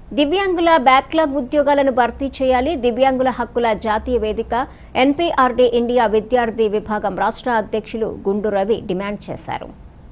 దివ్యాంగుల బ్యాక్లాగ్ ఉద్యోగాలను భర్తీ చేయాలి. దివ్యాంగుల హక్కుల జాతీయ వేదిక ఎన్పీఆర్డీ ఇండియా విద్యార్థి విభాగం రాష్ట్ర అధ్యక్షులు గుండు రవి డిమాండ్ చేశారు.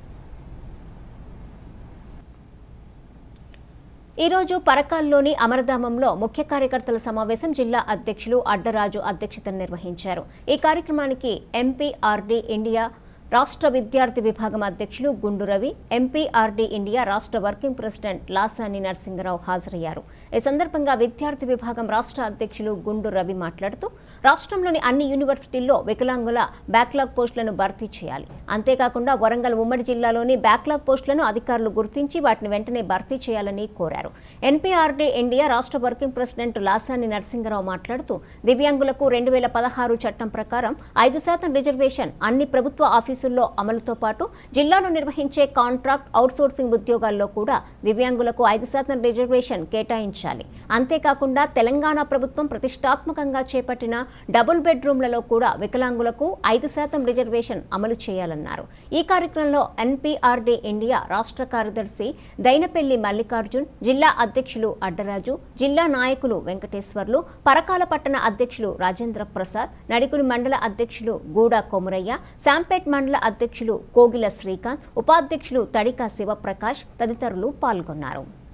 ఈ రోజు పరకాల్లోని అమరధామంలో ముఖ్య కార్యకర్తల సమావేశం జిల్లా అధ్యక్షులు అడ్డరాజు అధ్యక్షతన నిర్వహించారు. ఈ కార్యక్రమానికి ఎంపీఆర్డీ ఇండియా రాష్ట్ర విద్యార్థి విభాగం అధ్యక్షులు గుండు రవి, ఎంపీఆర్డీ ఇండియా రాష్ట్ర వర్కింగ్ ప్రెసిడెంట్ లాసాని నరసింగరావు హాజరయ్యారు. ఈ సందర్భంగా విద్యార్థి విభాగం రాష్ట్ర అధ్యక్షులు గుండు రవి మాట్లాడుతూ రాష్ట్రంలోని అన్ని యూనివర్సిటీల్లో వికలాంగుల బ్యాక్లాగ్ పోస్టులను భర్తీ చేయాలి. అంతేకాకుండా వరంగల్ ఉమ్మడి జిల్లాలోని బ్యాక్లాగ్ పోస్టులను అధికారులు గుర్తించి వాటిని వెంటనే భర్తీ చేయాలని కోరారు. ఎన్పీఆర్డీ ఇండియా రాష్ట్ర వర్కింగ్ ప్రెసిడెంట్ లాసాని నరసింగరావు మాట్లాడుతూ దివ్యాంగులకు 2016 చట్టం ప్రకారం 5% రిజర్వేషన్ అన్ని ప్రభుత్వ ఆఫీసుల్లో అమలుతో పాటు జిల్లాలో నిర్వహించే కాంట్రాక్ట్ అవుట్సోర్సింగ్ ఉద్యోగాల్లో కూడా దివ్యాంగులకు 5% రిజర్వేషన్ కేటాయించాలి. అంతేకాకుండా తెలంగాణ ప్రభుత్వం ప్రతిష్టాత్మకంగా చేపట్టిన డబుల్ బెడ్రూమ్లలో కూడా వికలాంగులకు 5% రిజర్వేషన్ అమలు చేయాలన్నారు. ఈ కార్యక్రమంలో ఎన్పీఆర్డీ ఇండియా రాష్ట్ర కార్యదర్శి దైనపెల్లి మల్లికార్జున్, జిల్లా అధ్యక్షులు అడ్డరాజు, జిల్లా నాయకులు వెంకటేశ్వర్లు, పరకాల పట్టణ అధ్యక్షులు రాజేంద్ర ప్రసాద్, నడికుడి మండల అధ్యక్షులు గూడా కొమురయ్య, శాంపేట్ మండల అధ్యక్షులు కోగిల శ్రీకాంత్, ఉపాధ్యక్షులు తడికా శివప్రకాష్ తదితరులు పాల్గొన్నారు.